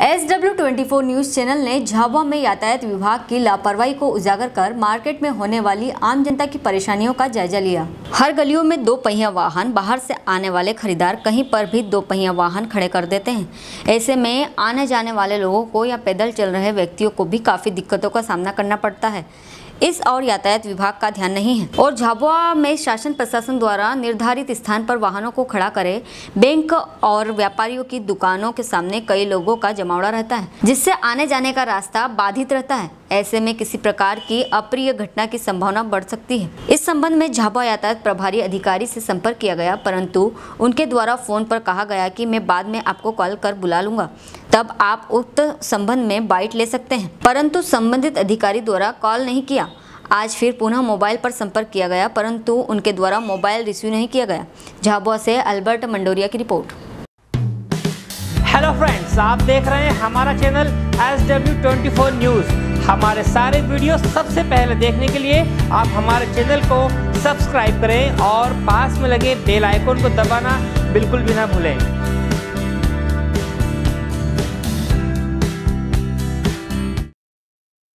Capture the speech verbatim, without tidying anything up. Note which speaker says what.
Speaker 1: S W twenty four news channel ने झाबुआ में यातायात विभाग की लापरवाही को उजागर कर मार्केट में होने वाली आम जनता की परेशानियों का जायजा लिया। हर गलियों में दो पहिया वाहन, बाहर से आने वाले खरीदार कहीं पर भी दो पहिया वाहन खड़े कर देते हैं। ऐसे में आने जाने वाले लोगों को या पैदल चल रहे व्यक्तियों को भी काफी दिक्कतों का सामना करना पड़ता है। इस और यातायात विभाग का ध्यान नहीं है और झाबुआ में शासन प्रशासन द्वारा निर्धारित स्थान पर वाहनों को खड़ा करे बैंक और व्यापारियों की दुकानों के सामने कई लोगों का जमावड़ा रहता है, जिससे आने जाने का रास्ता बाधित रहता है। ऐसे में किसी प्रकार की अप्रिय घटना की संभावना बढ़ सकती है। इस संबंध में झाबुआ यातायात प्रभारी अधिकारी से संपर्क किया गया, परंतु उनके द्वारा फोन पर कहा गया कि मैं बाद में आपको कॉल कर बुला लूंगा, तब आप उक्त संबंध में बाइट ले सकते हैं, परंतु संबंधित अधिकारी द्वारा कॉल नहीं किया। आज फिर पुनः मोबाइल पर संपर्क किया गया, परंतु उनके द्वारा मोबाइल रिसीव नहीं किया गया। झाबुआ से अल्बर्ट मंडोरिया की रिपोर्ट।
Speaker 2: हेलो फ्रेंड्स, आप देख रहे हैं हमारा channel S W twenty four news. हमारे सारे वीडियो सबसे पहले देखने के लिए आप हमारे चैनल को सब्सक्राइब करें और पास में लगे बेल आइकन को दबाना बिल्कुल भी ना भूलें।